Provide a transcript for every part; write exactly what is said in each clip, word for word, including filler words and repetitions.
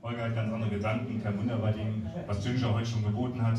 Holger hat ganz andere Gedanken, kein Wunder bei dem, was Ginger heute schon geboten hat.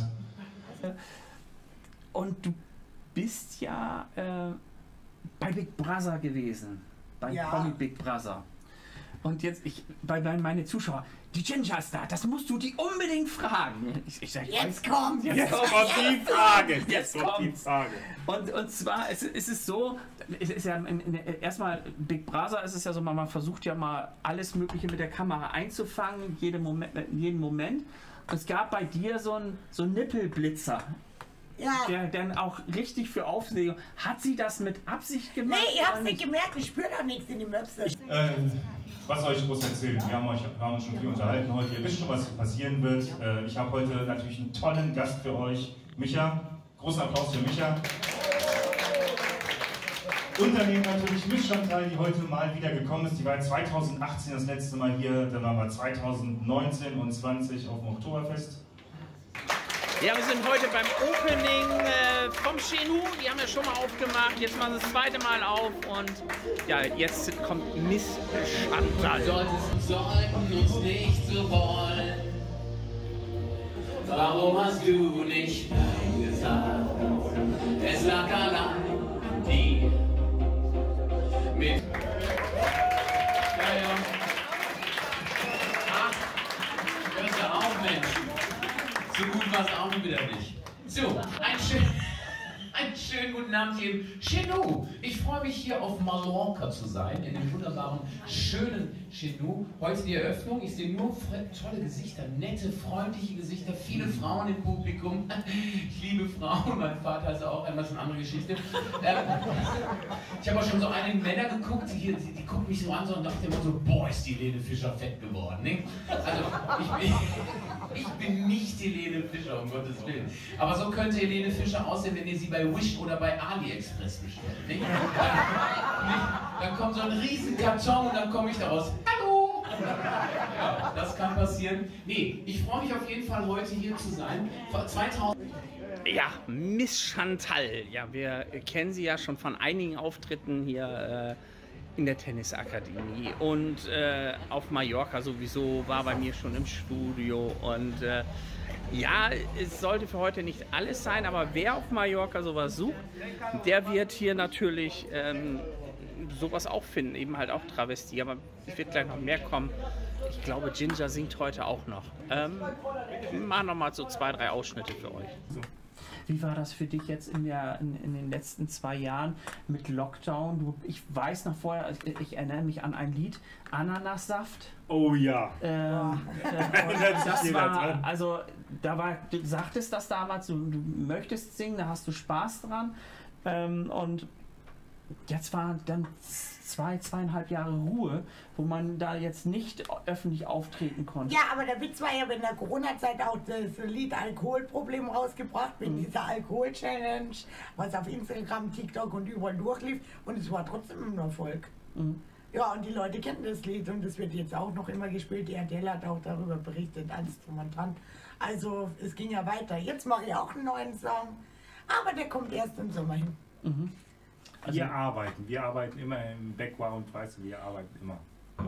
Und du bist ja äh, bei Big Brother gewesen, bei ja. Promi Big Brother. Und jetzt, ich, bei, bei meine Zuschauer, die Ginger ist da, das musst du die unbedingt fragen. Ich, ich sag, jetzt kommt, jetzt, jetzt kommt, kommt die Frage. Jetzt, jetzt kommt die Frage. Und, und zwar ist, ist es so, es ist ja erstmal Big Brother, ist es ja so, man, man versucht ja mal alles Mögliche mit der Kamera einzufangen, jeden Moment, jeden Moment. Und es gab bei dir so einen so einen Nippelblitzer. Ja. Der dann auch richtig für Aufregung. Hat sie das mit Absicht gemacht? Nee, ihr habt nicht gemerkt, ich spüre doch nichts in die Möpse. Ähm, was soll ich groß erzählen? Wir haben, euch, wir haben uns schon viel unterhalten heute. Ihr wisst schon, was passieren wird. Äh, ich habe heute natürlich einen tollen Gast für euch. Micha. Großen Applaus für Micha. Und daneben natürlich Miss Chantal, die heute mal wieder gekommen ist. Die war zweitausendachtzehn das letzte Mal hier. Dann waren wir zweitausendneunzehn und zwanzig auf dem Oktoberfest. Ja, wir sind heute beim Opening äh, vom Chenou. Die haben ja schon mal aufgemacht. Jetzt machen sie das zweite Mal auf. Und ja, jetzt kommt Miss Chantal. Solltest, sollten uns nicht so wollen. Warum hast du nicht Nein gesagt? Es lag allein an dir. Mit. Ja, ja. Ach, hörst du auf, Mensch. So gut war es auch nie wieder nicht. So, ein schön, einen schönen guten Abend hier im Chenou. Ich freue mich hier auf Mallorca zu sein, in dem wunderbaren, schönen Chenou. Heute die Eröffnung. Ich sehe nur tolle Gesichter, nette, freundliche Gesichter, viele Frauen im Publikum. Ich liebe Frauen, mein Vater ist auch einmal schon eine andere Geschichte. Ähm, ich habe auch schon so einige Männer geguckt, die, hier, die, die gucken mich so an so und dachten immer so, boah, ist die Helene Fischer fett geworden. Ne? Also, ich bin... Ich bin nicht Helene Fischer, um Gottes Willen. Aber so könnte Helene Fischer aussehen, wenn ihr sie bei Wish oder bei AliExpress bestellt. Nicht? Dann, nicht? Dann kommt so ein riesen Karton und dann komme ich daraus. Hallo! Ja, das kann passieren. Nee, ich freue mich auf jeden Fall, heute hier zu sein. zweitausend Ja, Miss Chantal. Ja, wir kennen sie ja schon von einigen Auftritten hier äh, in der Tennisakademie und äh, auf Mallorca sowieso, war bei mir schon im Studio und äh, ja, es sollte für heute nicht alles sein, aber wer auf Mallorca sowas sucht, der wird hier natürlich ähm, sowas auch finden, eben halt auch Travestie, aber es wird gleich noch mehr kommen. Ich glaube, Ginger singt heute auch noch. Ähm, wir machen noch mal so zwei, drei Ausschnitte für euch. Wie war das für dich jetzt in, der, in, in den letzten zwei Jahren mit Lockdown? Du, ich weiß noch vorher, ich, ich erinnere mich an ein Lied, Ananassaft. Oh ja. Ähm, äh, das war, also, da war, du sagtest das damals, du, du möchtest singen, da hast du Spaß dran. Ähm, und jetzt war dann zwei, zweieinhalb Jahre Ruhe, wo man da jetzt nicht öffentlich auftreten konnte. Ja, aber der Witz war ja, in der Corona-Zeit auch das Lied Alkoholproblem rausgebracht, mit mhm. dieser Alkohol-Challenge, was auf Instagram, TikTok und überall durchlief, und es war trotzdem ein Erfolg. Mhm. Ja, und die Leute kennen das Lied und es wird jetzt auch noch immer gespielt. Die R T L hat auch darüber berichtet, alles drum und dran. Also es ging ja weiter. Jetzt mache ich auch einen neuen Song, aber der kommt erst im Sommer hin. Mhm. Also wir arbeiten, wir arbeiten immer im Background, weißt du, wir arbeiten immer.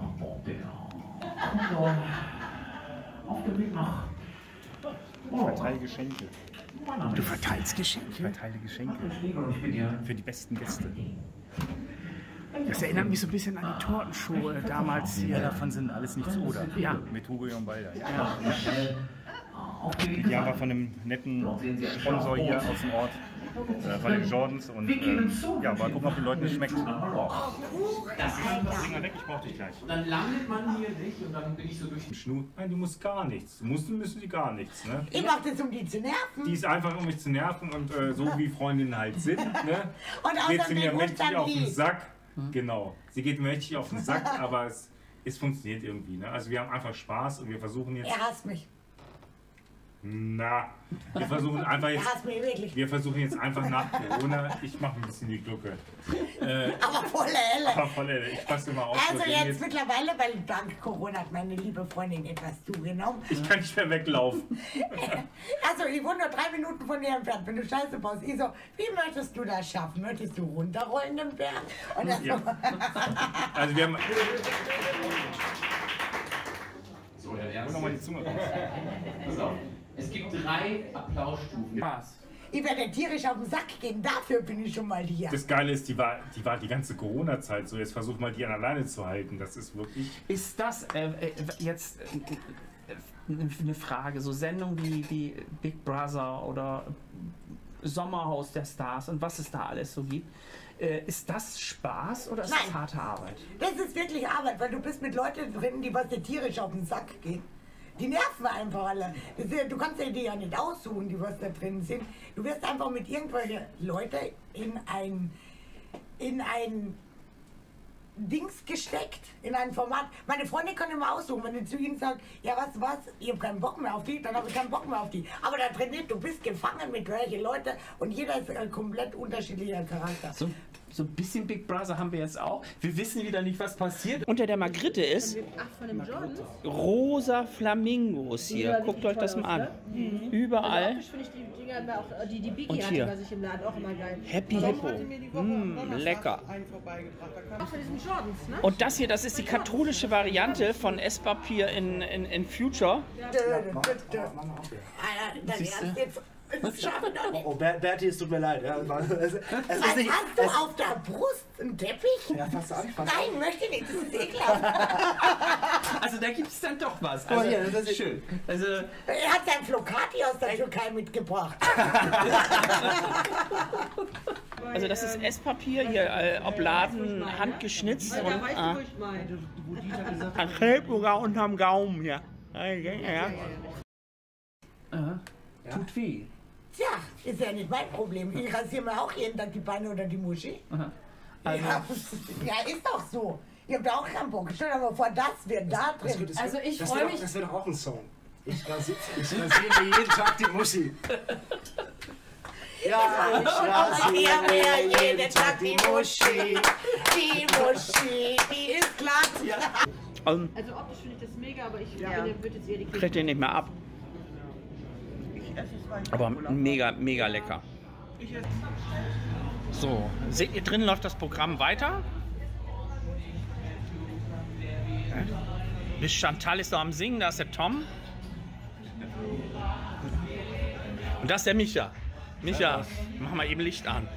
Ich verteile Geschenke. Du verteilst Geschenke? Ich verteile Geschenke für die besten Gäste. Das erinnert mich so ein bisschen an die Tortenshow äh, damals hier. Ja, davon sind alles nichts oder. Ja. Mit Hugo Jombalda. Ja. Ja. Die haben wir von einem netten Sponsor hier aus dem Ort, äh, von den Jordans. Und äh, ja, mal gucken, ob den Leuten das schmeckt. Das kann Bring mal weg, ich brauch dich gleich. Dann landet man hier nicht und dann bin ich so durch den Schnur. Nein, du musst gar nichts. Du musst, müssen die gar nichts. Ne? Ich mach das, um die zu nerven. Die ist einfach, um mich zu nerven und äh, so wie Freundinnen halt sind. Ne? Und geht sie mir außerdem mächtig auf den lieb. Sack. Genau. Sie geht mir mächtig auf den Sack, aber es, es funktioniert irgendwie. Ne? Also wir haben einfach Spaß und wir versuchen jetzt... Er hasst mich. Na, wir versuchen einfach Er jetzt... hasst mich wirklich. Wir versuchen jetzt einfach nach Corona... Ich mache ein bisschen die Glucke. Äh, Aber volle Elle. aber voll, ey, ich passe immer auf. Also so jetzt, jetzt mittlerweile, weil dank Corona hat meine liebe Freundin etwas zugenommen. ich kann nicht mehr weglaufen. Also ich wohne nur drei Minuten von dir entfernt. Wenn du Scheiße baust, ich so, wie möchtest du das schaffen? Möchtest du runterrollen den Berg? Und das Ja. Also wir haben... So, ja, Ja, Hol noch mal die Zunge raus. Pass auf. Es gibt drei Applausstufen. Spaß. Ich werde tierisch auf den Sack gehen, dafür bin ich schon mal hier. Das Geile ist, die war die, war die ganze Corona-Zeit so. Jetzt versuch mal, die an alleine zu halten. Das ist wirklich... Ist das äh, äh, jetzt äh, äh, eine Frage, so Sendungen wie, wie Big Brother oder Sommerhaus der Stars und was es da alles so gibt, äh, ist das Spaß oder ist Nein. das harte Arbeit? Das ist wirklich Arbeit, weil du bist mit Leuten drin, die was dir tierisch auf den Sack gehen. Die nerven einfach alle. Das ist, du kannst dir die ja nicht aussuchen, die was da drin sind. Du wirst einfach mit irgendwelchen Leuten in ein, in ein Dings gesteckt, in ein Format. Meine Freundin kann immer aussuchen, wenn ich zu ihnen sage, ja was, was, ich habe keinen Bock mehr auf die, dann habe ich keinen Bock mehr auf die. Aber da drin nicht, du bist gefangen mit welchen Leuten und jeder ist ein komplett unterschiedlicher Charakter. So, so ein bisschen Big Brother haben wir jetzt auch. Wir wissen wieder nicht, was passiert. Unter der Margritte ist rosa Flamingos hier. Guckt euch das mal an. Überall. Optisch finde ich die Dinger immer auch, die, die Biggie Und hatte hier. bei sich im Laden auch immer geil. Happy Hippo. Mm, lecker. Auch von diesen Jordans, ne? Und das hier, das ist die katholische Variante von Esspapier in, in, in Future. Dann erst jetzt. Das schaffe ich doch nicht. Oh, Ber Berti, es tut mir leid. Ja, es, es ist Was, nicht, hast du es, auf der Brust einen Teppich? ja, fast an, fast an. Nein, möchte nicht, das ist ekelhaft. Also da gibt es dann doch was. Oh, Also, hier, das ist schön. Also, Er hat sein Flocati aus der Türkei mitgebracht. Also das ist Esspapier, hier äh, Obladen handgeschnitzt und Ja, weißt du, wo äh, ich meine? an Kälbura unterm Gaumen hier. Ja, ja. äh, tut weh. Tja, ist ja nicht mein Problem. Ich rasiere mir auch jeden Tag die Beine oder die Muschi. Also, Ja, ja, ist doch so. Ihr habt auch keinen Bock. Stell dir mal vor, das wird da das, drin. das, Also ich das freu wär doch- mich- Das wäre doch auch ein Song. Ich rasiere ich rasiere mir jeden Tag die Muschi. Ja, ich rasiere mir jeden Tag die Muschi. Die Muschi, die ist glatt. Also, Also optisch finde ich das mega, aber ich finde, der wird jetzt eher die kriegt den nicht mehr ab. Aber mega, mega lecker. So, seht ihr, drin läuft das Programm weiter. Bis Chantal ist noch am Singen, da ist der Tom. Und das ist der Micha. Micha, mach mal eben Licht an.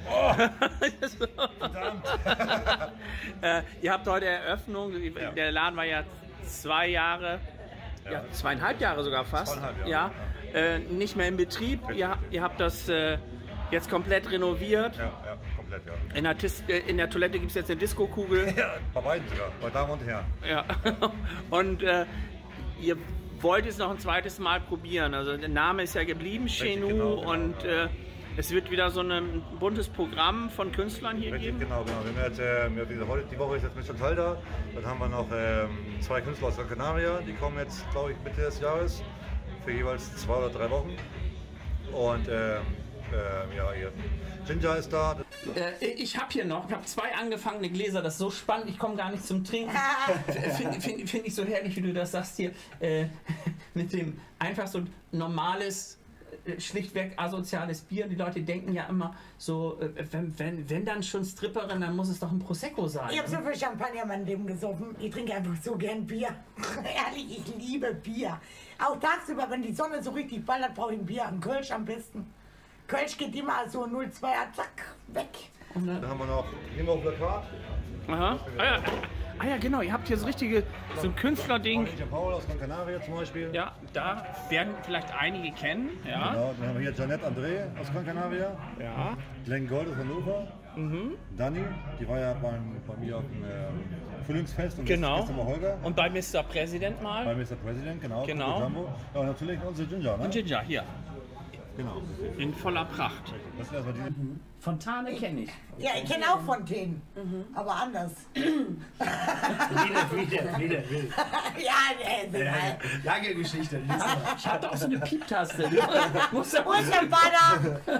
äh, ihr habt heute Eröffnung, der Laden war ja zwei Jahre, ja, zweieinhalb Jahre sogar fast, ja, äh, nicht mehr in Betrieb. Ihr, ihr habt das äh, jetzt komplett renoviert. Ja, ja, komplett, ja. In der, Tis äh, in der Toilette gibt es jetzt eine Disco-Kugel. Ja, bei beiden sogar, bei Damen und Herren. Ja. Und äh, ihr wollt es noch ein zweites Mal probieren. Also der Name ist ja geblieben, Chenou, genau, genau, und genau. Äh, es wird wieder so ein buntes Programm von Künstlern hier Richtig, geben. genau, genau. Wir haben jetzt, äh, wir, wie gesagt, heute, die Woche ist jetzt mit Chantal da. Dann haben wir noch ähm, zwei Künstler aus Gran Canaria, die kommen jetzt, glaube ich, Mitte des Jahres für jeweils zwei oder drei Wochen. Und ähm, ähm, ja, hier. Ginger ist da. Äh, ich habe hier noch, ich habe zwei angefangene Gläser, das ist so spannend, ich komme gar nicht zum Trinken. Finde find, find ich so herrlich, wie du das sagst hier, äh, mit dem einfach so normales, äh, schlichtweg asoziales Bier. Die Leute denken ja immer so, äh, wenn, wenn, wenn dann schon Stripperin, dann muss es doch ein Prosecco sein. Ich habe so viel Champagner in meinem Leben gesoffen. Ich trinke einfach so gern Bier. Ehrlich, ich liebe Bier. Auch tagsüber, wenn die Sonne so richtig ballert, brauche ich ein Bier. Ein Kölsch am besten. Kölsch geht immer so null Komma zwei, zack, weg. Dann haben wir noch Nemo Plakat. Aha. Ah, ja. ah ja, genau, ihr habt hier so richtige, so ein Künstlerding. Jean Paul aus Gran Canaria zum Beispiel. Ja, da werden vielleicht einige kennen. Ja. Genau, dann haben wir hier Janette André aus Gran Canaria. Ja. Glenn Gold aus Hannover. Mhm. Dani, die war ja beim, bei mir auf dem äh, Frühlingsfest und Genau. jetzt ist immer Holger. Und bei Mister President Bei mal. Mister President, genau. Genau. Jumbo. Ja, und natürlich unsere Ginger, ne? Und Ginger, hier. Genau. In voller Pracht. Das ist erstmal die. Fontane kenne ich. Ja, ich kenne auch Fontänen, aber anders. Wieder, wieder, wieder, wieder. Ja, nee, Äh, Lange Geschichte. Ich hatte auch so eine Pieptaste. Muss wo ist der Banner?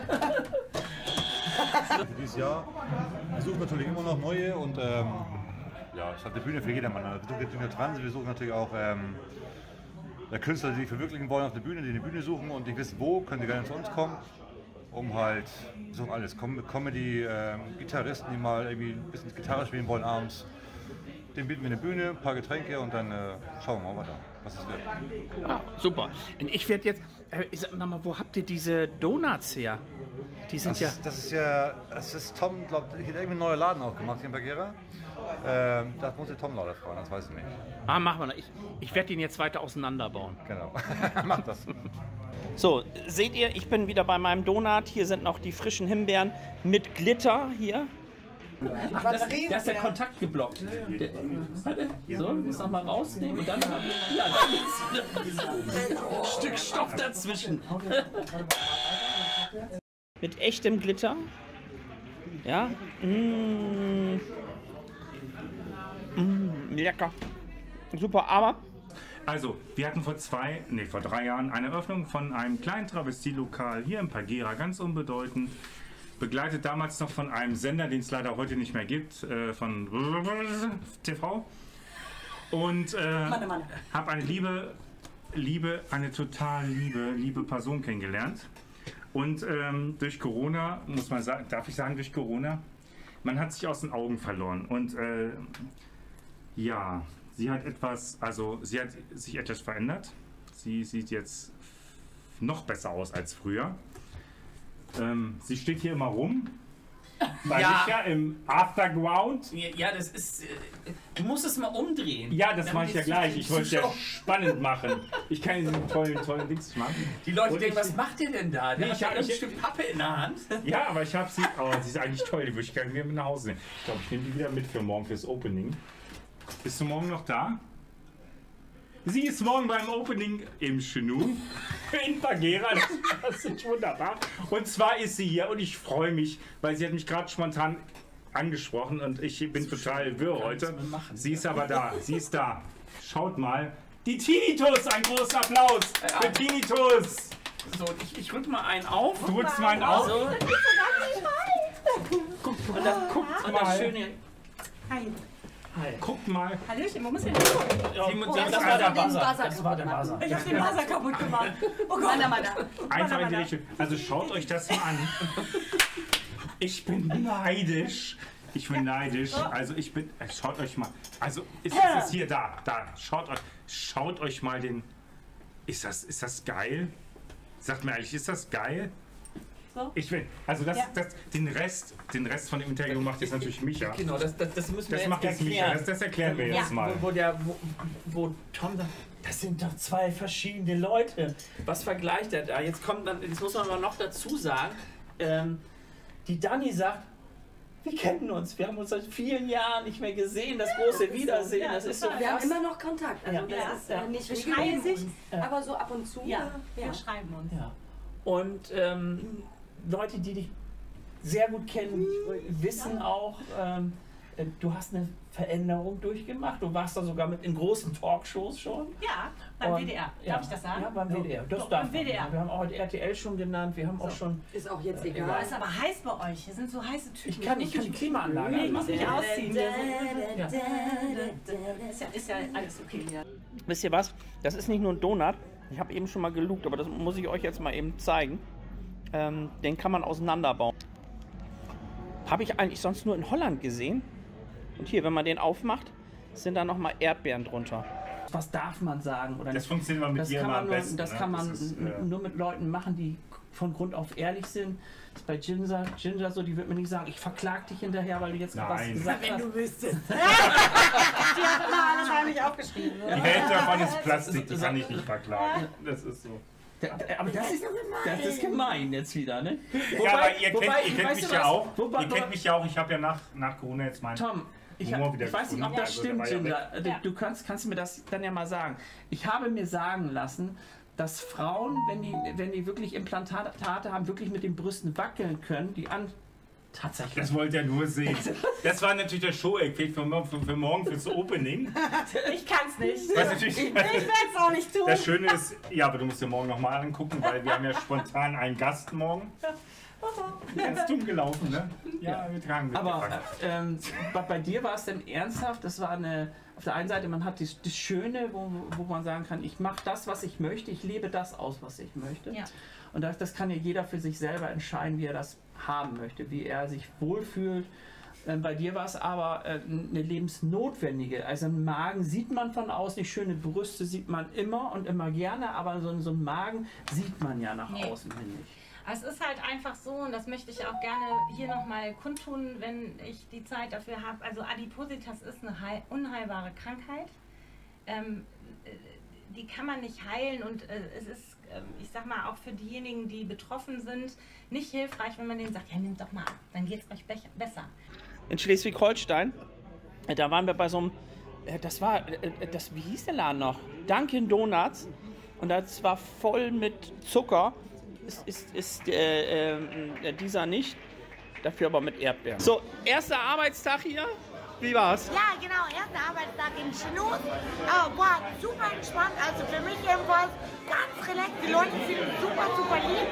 Für dieses Jahr. Wir suchen natürlich immer noch neue und ähm, ja, es hat eine Bühne für jedermann. Wir suchen jetzt nicht nur Trans, wir suchen natürlich auch ähm, Künstler, die sich verwirklichen wollen auf der Bühne, die eine Bühne suchen und nicht wissen wo, können die gerne zu uns kommen. Um halt, wir suchen alles, Com Comedy, ähm, Gitarristen, die mal irgendwie ein bisschen Gitarre spielen wollen abends. dem bieten wir eine Bühne, ein paar Getränke und dann äh, schauen wir mal weiter, was es wird. Ah, super. Und ich werde jetzt, äh, ich sag mal, wo habt ihr diese Donuts her? Die sind Das, ja... ist, das ist ja, das ist Tom, glaubt, hier hat irgendwie einen neuen Laden aufgemacht hier in Bagheera. Ähm, das muss der Tom lauter fragen, das weiß ich nicht. Ah, machen wir noch. Ich, ich werde ihn jetzt weiter auseinanderbauen. Genau, mach das. So, seht ihr, ich bin wieder bei meinem Donut. Hier sind noch die frischen Himbeeren mit Glitter hier. Ach, das, da ist der Kontakt geblockt. Der, warte, so, muss noch mal rausnehmen und dann haben wir ja, ein Stück Stoff dazwischen. Mit echtem Glitter. Ja. Mmh. Mmh, lecker. Super, aber... Also, wir hatten vor zwei, nee, vor drei Jahren eine Eröffnung von einem kleinen Travestielokal hier in Bagheera, ganz unbedeutend. Begleitet damals noch von einem Sender, den es leider heute nicht mehr gibt, äh, von T V. Und äh, habe eine liebe, liebe, eine total liebe, liebe Person kennengelernt. Und ähm, durch Corona, muss man sagen, darf ich sagen, durch Corona, man hat sich aus den Augen verloren. Und äh, ja, sie hat etwas, also sie hat sich etwas verändert. Sie sieht jetzt noch besser aus als früher. Ähm, sie steht hier immer rum. Bei Ja. Micha im Afterground. Ja, das ist. Äh, du musst es mal umdrehen. Ja, das Dann mache ich ja geht's gleich. zu- Ich wollte es ja zu- spannend machen. Ich kann diesen tollen, tollen Dings machen. Die Leute Und denken, ich- was macht ihr denn da? Der Nee, hat ich ja hab- ein ich- Stück Pappe in der Hand. Ja, aber ich habe sie. Oh, sie ist eigentlich toll. Die würde ich gerne mir mit nach Hause nehmen. Ich glaube, ich nehme die wieder mit für morgen fürs Opening. Bist du morgen noch da? Sie ist morgen beim Opening im Chenu in Bagheera. Das ist wunderbar. Und zwar ist sie hier und ich freue mich, weil sie hat mich gerade spontan angesprochen und ich bin total wirr heute. Sie ist aber da. Sie ist da. Schaut mal. Die Tinnitus, ein großer Applaus für Tinnitus. So, ich, ich rück mal einen auf. Du rückst mal einen auf. So. Guck, und das, guckt und das mal. schöne. Hi. Hi. Guckt mal. Hallöchen, wo muss ich denn hin? Ja, Oh, das, das war war der den Buzzer. Buzzer Das war der Buzzer. Ich hab den Wasser kaputt gemacht. Oh Gott. Mana, mana. Einfach in die Richtung. Also schaut euch das mal an. Ich bin neidisch. Ich bin neidisch. Also ich bin. äh, Schaut euch mal. Also ist, ist es hier da. Da. Schaut euch. Schaut euch mal den. Ist das, ist das geil? Sagt mir ehrlich, ist das geil? So? Ich will. Also das, Ja. das, den Rest, den Rest von dem Interview macht jetzt natürlich Micha. Genau, das, das, das müssen wir Das jetzt macht jetzt Micha. erklären. Das, das erklären wir Ja. jetzt mal. Wo, wo, der, wo, wo Tom sagt, das sind doch zwei verschiedene Leute. Was vergleicht er da? Jetzt kommt dann, jetzt muss man aber noch dazu sagen, ähm, die Dani sagt, wir kennen uns, wir haben uns seit vielen Jahren nicht mehr gesehen, das große Wiedersehen, Ja, das ist so total. Wir haben krass. immer noch Kontakt. Also Ja. das Ja. ist äh, Ja. nicht Wir schreiben regelmäßig, uns. aber so ab und zu. Ja, äh, wir schreiben uns. Ja. Und ähm, Leute, die dich sehr gut kennen, wissen auch, ähm, äh, du hast eine Veränderung durchgemacht. Du warst da sogar mit in großen Talkshows schon. Ja, beim Und- W D R. Ja, Darf ich das sagen? Ja, beim W D R. Das Doch, darf beim W D R. man. Wir haben auch heute R T L schon genannt. Wir haben auch schon. Ist auch jetzt Oh, egal. ist aber heiß bei euch. Hier sind so heiße Typen. Ich kann, ich kann die Klimaanlage Nee, ich muss anmachen. mich ausziehen. Ja. Ist ja, ist ja alles okay hier. Wisst ihr was? Das ist nicht nur ein Donut. Ich habe eben schon mal gelugt, aber das muss ich euch jetzt mal eben zeigen. Ähm, den kann man auseinanderbauen. Habe ich eigentlich sonst nur in Holland gesehen. Und hier, wenn man den aufmacht, sind da nochmal Erdbeeren drunter. Was darf man sagen oder Das nicht? funktioniert mal mit Das dir kann immer man am nur, besten. das ne? kann man Das ist, n- äh, nur mit Leuten machen, die von Grund auf ehrlich sind. Das ist bei Ginger, Ginger so, die wird mir nicht sagen, ich verklag dich hinterher, weil du jetzt was Nein. gesagt Wenn hast. du wüsstest. Die hat immer alles heimlich aufgeschrieben. Die Hälfte davon ist Plastik, die kann ich nicht verklagen. Das ist so. Da- da- Aber das ist, das ist gemein jetzt wieder, ne? Ja, aber ihr kennt, wobei, ihr kennt weißt mich du ja was? auch. Wobei- Ihr kennt mich ja auch. Ich habe ja nach, nach Corona jetzt meinen Tom, ich, Humor hab, wieder ich weiß nicht, ob gefunden. das Also, stimmt, der war ja Ginger. Du, Ja. du kannst, kannst du mir das dann ja mal sagen. Ich habe mir sagen lassen, dass Frauen, wenn die, wenn die wirklich Implantate haben, wirklich mit den Brüsten wackeln können, die an... Tatsächlich. Das wollt ihr nur sehen. Das war natürlich der Show-Eck für, für, für morgen fürs Opening. Ich kann's nicht. Was natürlich, Ich werd's auch nicht tun. das Schöne ist, ja, aber du musst dir morgen nochmal angucken, weil wir haben ja spontan einen Gast morgen. Ganz dumm gelaufen, ne? Ja, wir tragen mit. Aber äh, ähm, bei, bei dir war es denn ernsthaft? Das war eine, auf der einen Seite, man hat das, das Schöne, wo, wo man sagen kann, ich mache das, was ich möchte, ich lebe das aus, was ich möchte. Ja. Und das, das kann ja jeder für sich selber entscheiden, wie er das haben möchte, wie er sich wohlfühlt. Äh, bei dir war es aber äh, eine lebensnotwendige. Also einen Magen sieht man von außen nicht, schöne Brüste sieht man immer und immer gerne, aber so, so einen Magen sieht man ja nach Nee. außen hin nicht. Es ist halt einfach so, und das möchte ich auch gerne hier nochmal kundtun, wenn ich die Zeit dafür habe. Also Adipositas ist eine heil unheilbare Krankheit. Ähm, die kann man nicht heilen, und äh, es ist, äh, ich sag mal, auch für diejenigen, die betroffen sind, nicht hilfreich, wenn man denen sagt, ja, nehmt doch mal ab, dann geht es euch be besser. In Schleswig-Holstein, äh, da waren wir bei so einem, äh, das war, äh, das, wie hieß der Laden noch? Dunkin' Donuts, und das war voll mit Zucker. Ist, ist, ist äh, äh, dieser nicht, dafür aber mit Erdbeeren. So, erster Arbeitstag hier, wie war's? Ja, genau, erster Arbeitstag in Chinooz. Oh, war super entspannt, also für mich jedenfalls ganz relaxed. Die Leute sind super, super lieb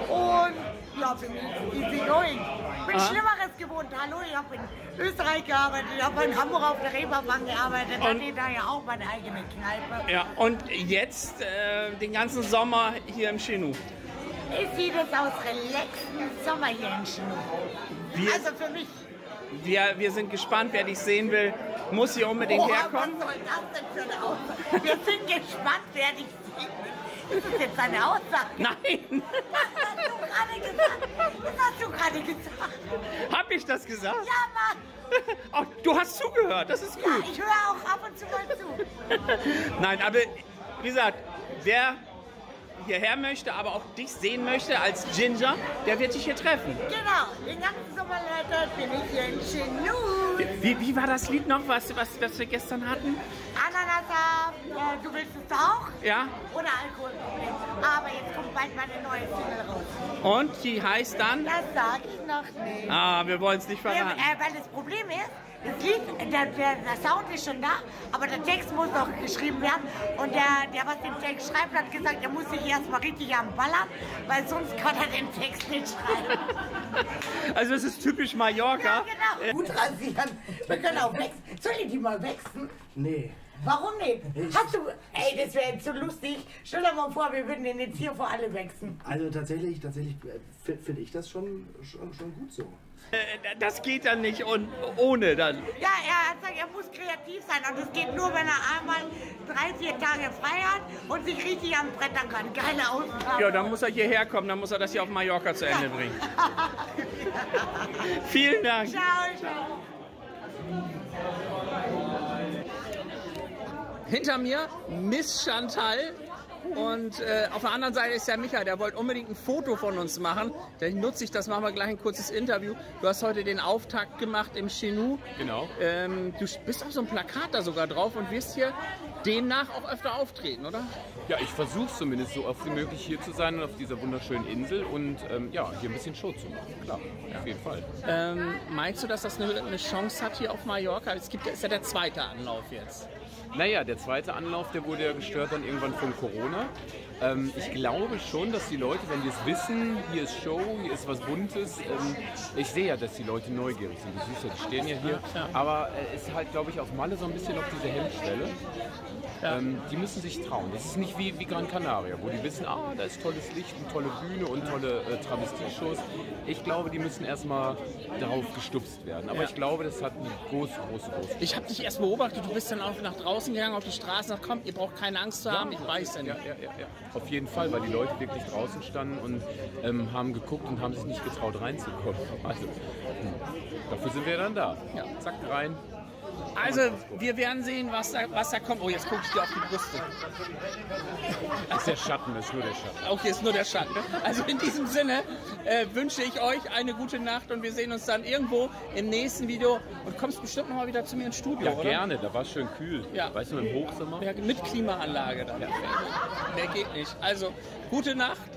und ja, für mich easy going. Ich bin Aha. Schlimmeres gewohnt. Hallo, ich habe in Österreich gearbeitet, ich habe in Hamburg auf der Reeperbahn gearbeitet, Und- hatte da ja auch meine eigene Kneipe. Ja, und jetzt äh, den ganzen Sommer hier im Chinooz. Ich sehe das aus relaxten Sommer hier in Chinooz. Wir, Also für mich. wir, wir sind gespannt, wer dich sehen will, muss hier unbedingt Oh, herkommen. was soll das denn für eine Aussage? Wir sind gespannt, wer dich sieht. Ist das jetzt eine Aussage? Nein, Was hast du gerade gesagt? Was hast du gerade gesagt? hab ich das gesagt? Ja, Mann. Oh, du hast zugehört, das ist Ja, gut. ich höre auch ab und zu mal zu. Nein, aber wie gesagt, wer hierher möchte, aber auch dich sehen möchte als Ginger, der wird dich hier treffen. Genau, den ganzen Sommer, Leute, bin ich hier in Chinooz. Wie, wie war das Lied noch, was, was, was wir gestern hatten? Ananassaft, äh, du willst es auch? Ja, Oder Alkoholproblem. Aber jetzt kommt bald meine neue Single raus. und die heißt dann? Das sag ich noch nicht. Ah, wir wollen es nicht Ja, verraten. äh, weil das Problem ist, das Lied, der, der, der Sound ist schon da, aber der Text muss noch geschrieben werden. Und der, der was den Text schreibt, hat gesagt, er muss sich erstmal richtig am Ballern, weil sonst kann er den Text nicht schreiben. Also es ist typisch Mallorca. Ja, genau. Äh, Gut rasieren. Wir können auch wechseln. Soll ich die mal wechseln? Nee. Warum nicht? Hast du. Ey, das wäre jetzt so lustig. Stell dir mal vor, wir würden den jetzt hier vor alle wechseln. Also tatsächlich, tatsächlich äh, finde ich das schon, schon, schon gut so. äh, das geht dann nicht und ohne dann. Ja, er hat gesagt, er muss kreativ sein. Und das geht nur, wenn er einmal drei, vier Tage frei hat und sich richtig am Brettern kann. Keine Ausgabe. Ja, dann muss er hierher kommen, dann muss er das hier auf Mallorca zu Ende bringen. Vielen Dank. Ciao, ciao. Hinter mir Miss Chantal und äh, auf der anderen Seite ist der Micha, der wollte unbedingt ein Foto von uns machen. Dann nutze ich das, machen wir gleich ein kurzes Interview. Du hast heute den Auftakt gemacht im Chinooz. Genau. Ähm, du bist auf so einem Plakat da sogar drauf und wirst hier demnach auch öfter auftreten, oder? Ja, ich versuche zumindest so oft wie möglich hier zu sein und auf dieser wunderschönen Insel und ähm, ja, hier ein bisschen Show zu machen. Klar, auf jeden Fall. Ähm, meinst du, dass das eine, eine Chance hat hier auf Mallorca? Es gibt, ist ja der zweite Anlauf jetzt. Naja, der zweite Anlauf, der wurde ja gestört dann irgendwann von Corona. Ähm, ich glaube schon, dass die Leute, wenn die es wissen, hier ist Show, hier ist was Buntes. Ähm, ich sehe ja, dass die Leute neugierig sind. Du siehst ja, die stehen ja hier. Aber es äh, ist halt, glaube ich, auf Malle so ein bisschen auf diese Hemmschwelle. Ähm, die müssen sich trauen. Das ist nicht wie, wie Gran Canaria, wo die wissen, ah, da ist tolles Licht und tolle Bühne und tolle äh, Travestie-Shows. Ich glaube, die müssen erstmal darauf gestupst werden. Aber Ja. ich glaube, das hat eine große, große, große Ich habe dich erst beobachtet, du bist dann auch nach draußen gegangen, auf die Straße, gesagt, komm, ihr braucht keine Angst zu haben, ich weiß ja nicht. Ja, ja, ja, ja. Auf jeden Fall, weil die Leute wirklich draußen standen und ähm, haben geguckt und haben sich nicht getraut reinzukommen. Also, hm, dafür sind wir dann da. Ja. Zack, rein. Also, wir werden sehen, was da, was da kommt. Oh, jetzt gucke ich dir auf die Brüste. Das ist der Schatten, das ist nur der Schatten. Okay, ist nur der Schatten. Also in diesem Sinne äh, wünsche ich euch eine gute Nacht und wir sehen uns dann irgendwo im nächsten Video. Und kommst bestimmt noch mal wieder zu mir ins Studio, Ja, oder? gerne, da war es schön kühl. Ja. Weißt du, im Hochsommer. Ja, mit Klimaanlage dann. Mehr geht nicht. Also, gute Nacht